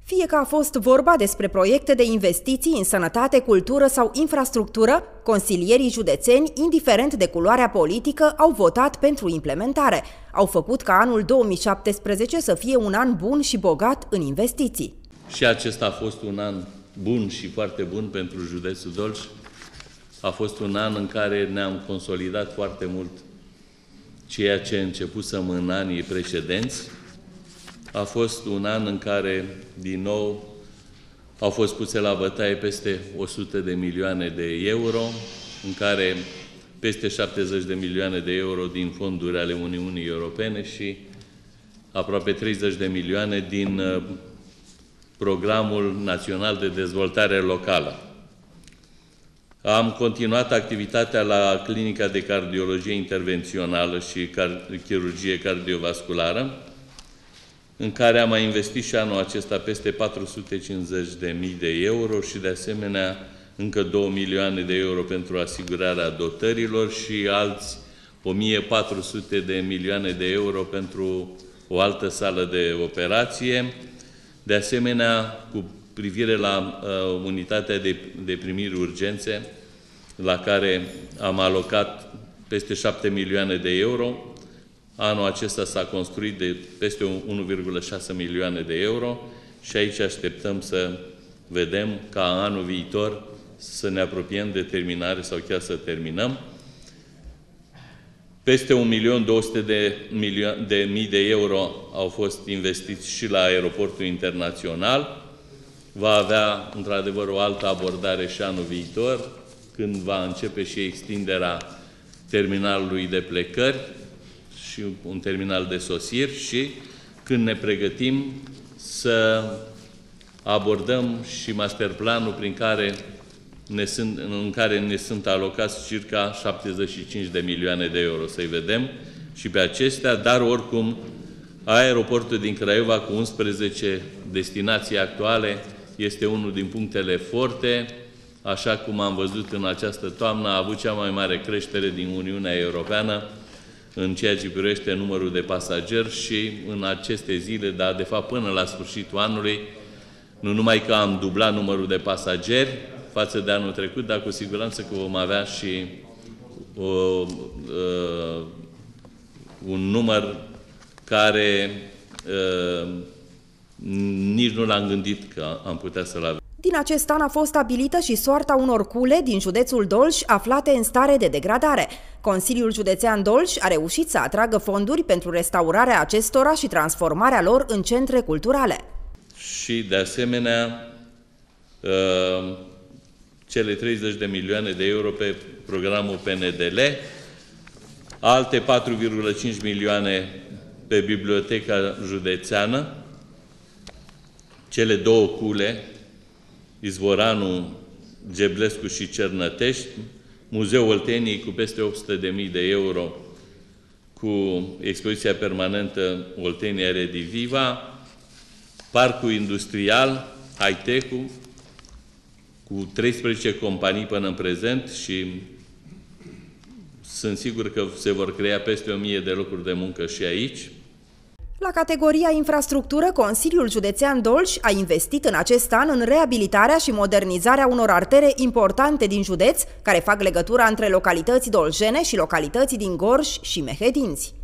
Fie că a fost vorba despre proiecte de investiții în sănătate, cultură sau infrastructură, consilierii județeni, indiferent de culoarea politică, au votat pentru implementare. Au făcut ca anul 2017 să fie un an bun și bogat în investiții. Și acesta a fost un an bun și foarte bun pentru județul Dolj. A fost un an în care ne-am consolidat foarte mult ceea ce începusem în anii precedenți. A fost un an în care, din nou, au fost puse la bătaie peste 100 de milioane de euro, în care peste 70 de milioane de euro din fonduri ale Uniunii Europene și aproape 30 de milioane din Programul Național de Dezvoltare Locală. Am continuat activitatea la Clinica de Cardiologie Intervențională și Chirurgie Cardiovasculară, în care am mai investit și anul acesta peste 450.000 de euro și, de asemenea, încă 2 milioane de euro pentru asigurarea dotărilor și alți 1.400 de milioane de euro pentru o altă sală de operație. De asemenea, cu privire la unitatea de primiri urgențe, la care am alocat peste 7 milioane de euro. Anul acesta s-a construit de peste 1,6 milioane de euro și aici așteptăm să vedem ca anul viitor să ne apropiem de terminare sau chiar să terminăm. Peste 1.200.000 de euro au fost investiți și la aeroportul internațional. Va avea, într-adevăr, o altă abordare și anul viitor, când va începe și extinderea terminalului de plecări și un terminal de sosiri și când ne pregătim să abordăm și masterplanul în care ne sunt alocați circa 75 de milioane de euro. Să-i vedem și pe acestea, dar oricum aeroportul din Craiova cu 11 destinații actuale este unul din punctele forte. Așa cum am văzut în această toamnă, a avut cea mai mare creștere din Uniunea Europeană în ceea ce privește numărul de pasageri și în aceste zile, dar de fapt până la sfârșitul anului, nu numai că am dublat numărul de pasageri față de anul trecut, dar cu siguranță că vom avea și un număr care nici nu l-am gândit că am putea să-l avem. Din acest an a fost stabilită și soarta unor cule din județul Dolj aflate în stare de degradare. Consiliul Județean Dolj a reușit să atragă fonduri pentru restaurarea acestora și transformarea lor în centre culturale. Și, de asemenea, cele 30 de milioane de euro pe programul PNDL, alte 4,5 milioane pe Biblioteca Județeană, cele 2 cule, Izvoranu, Geblescu și Cernătești, Muzeul Olteniei cu peste 800.000 de euro, cu expoziția permanentă Oltenia Rediviva, Parcul Industrial, High-Tech-ul, cu 13 companii până în prezent și sunt sigur că se vor crea peste 1000 de locuri de muncă și aici. La categoria infrastructură, Consiliul Județean Dolj a investit în acest an în reabilitarea și modernizarea unor artere importante din județ, care fac legătura între localități doljene și localități din Gorj și Mehedinți.